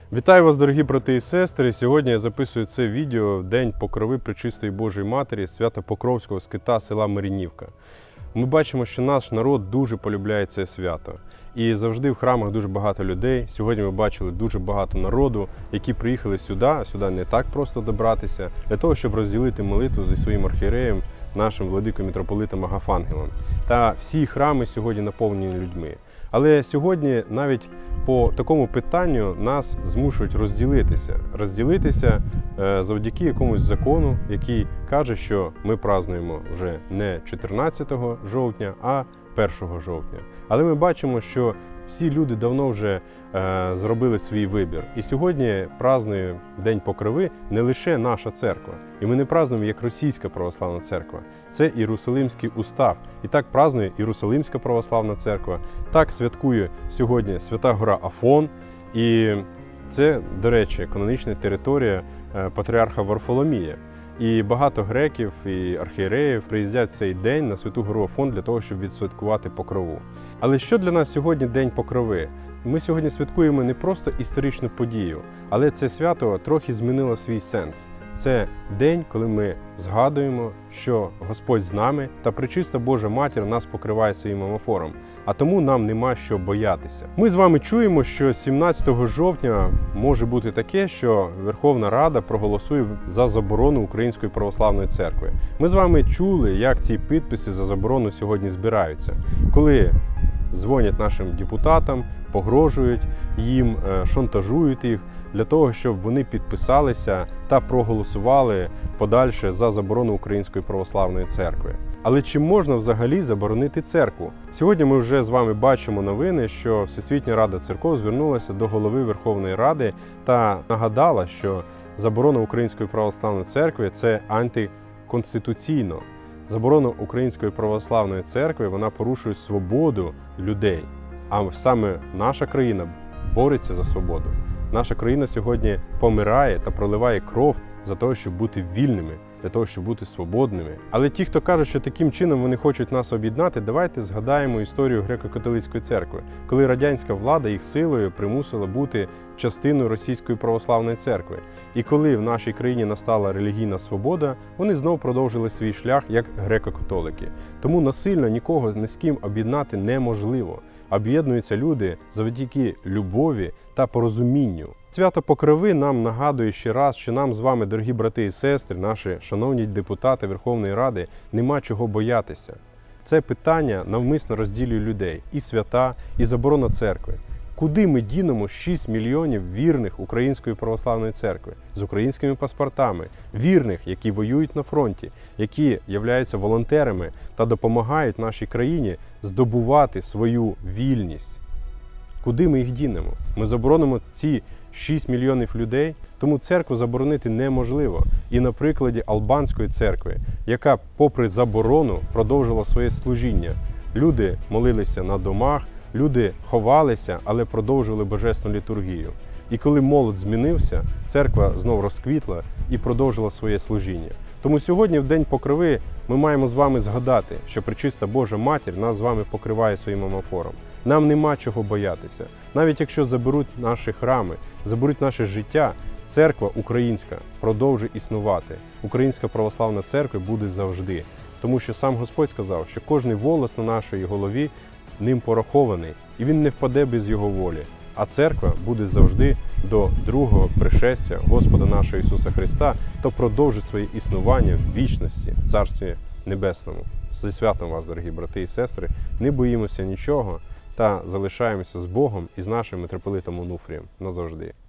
Вітаю вас, дорогі брати і сестри! Сьогодні я записую це відео в День Покрови Пречистої Божої Матері Свято-Покровського скита села Маринівка. Ми бачимо, що наш народ дуже полюбляє це свято. І завжди в храмах дуже багато людей. Сьогодні ми бачили дуже багато народу, які приїхали сюди. Сюди не так просто добратися, для того, щоб розділити молитву зі своїм архієреєм, нашим владиком митрополитом Агафангелом. Та всі храми сьогодні наповнені людьми. Але сьогодні навіть по такому питанню нас змушують розділитися завдяки якомусь закону, який каже, що ми празднуємо вже не 14 жовтня, а 1 жовтня. Але ми бачимо, що всі люди давно вже зробили свій вибір. І сьогодні празднує День Покрови не лише наша церква. І ми не празднуємо як Російська православна церква. Це Єрусалимський устав. І так празднує Єрусалимська православна церква. Так святкує сьогодні Свята Гора Афон. І це, до речі, канонічна територія патріарха Варфоломія. І багато греків і архієреїв приїздять в цей день на Святу Гору Афон для того, щоб відсвяткувати Покрову. Але що для нас сьогодні День Покрови? Ми сьогодні святкуємо не просто історичну подію, але це свято трохи змінило свій сенс. Це день, коли ми згадуємо, що Господь з нами та Пречиста Божа Матір нас покриває своїм омофором, а тому нам нема що боятися. Ми з вами чуємо, що 17 жовтня може бути таке, що Верховна Рада проголосує за заборону Української православної церкви. Ми з вами чули, як ці підписи за заборону сьогодні збираються. Коли дзвонять нашим депутатам, погрожують їм, шантажують їх для того, щоб вони підписалися та проголосували подальше за заборону Української православної церкви. Але чи можна взагалі заборонити церкву? Сьогодні ми вже з вами бачимо новини, що Всесвітня Рада Церков звернулася до голови Верховної Ради та нагадала, що заборона Української православної церкви – це антиконституційно. Заборона Української православної церкви, вона порушує свободу людей. А саме наша країна бореться за свободу. Наша країна сьогодні помирає та проливає кров за те, щоб бути вільними, для того, щоб бути свободними. Але ті, хто кажуть, що таким чином вони хочуть нас об'єднати, давайте згадаємо історію Греко-католицької церкви, коли радянська влада їх силою примусила бути частиною Російської православної церкви. І коли в нашій країні настала релігійна свобода, вони знову продовжили свій шлях як греко-католики. Тому насильно нікого ні з ким об'єднати неможливо. Об'єднуються люди завдяки любові та порозумінню. Свято Покрови нам нагадує ще раз, що нам з вами, дорогі брати і сестри, наші шановні депутати Верховної Ради, нема чого боятися. Це питання навмисно розділює людей – і свята, і заборона церкви. Куди ми дінемо 6 мільйонів вірних Української православної церкви з українськими паспортами, вірних, які воюють на фронті, які являються волонтерами та допомагають нашій країні здобувати свою вільність? Куди ми їх дінемо? Ми заборонимо ці 6 мільйонів людей, тому церкву заборонити неможливо. І на прикладі Албанської церкви, яка попри заборону продовжила своє служіння. Люди молилися на домах, люди ховалися, але продовжували божественну літургію. І коли молод змінився, церква знов розквітла і продовжила своє служіння. Тому сьогодні, в День Покрови, ми маємо з вами згадати, що Пречиста Божа Матір нас з вами покриває своїм омофором. Нам нема чого боятися. Навіть якщо заберуть наші храми, заберуть наше життя, церква українська продовжує існувати. Українська православна церква буде завжди. Тому що сам Господь сказав, що кожний волос на нашій голові ним порахований, і він не впаде без його волі. А церква буде завжди до другого пришестя Господа нашого Ісуса Христа, то продовжить своє існування в вічності, в Царстві Небесному. Зі святом вас, дорогі брати і сестри, не боїмося нічого та залишаємося з Богом і з нашим митрополитом Онуфрієм назавжди.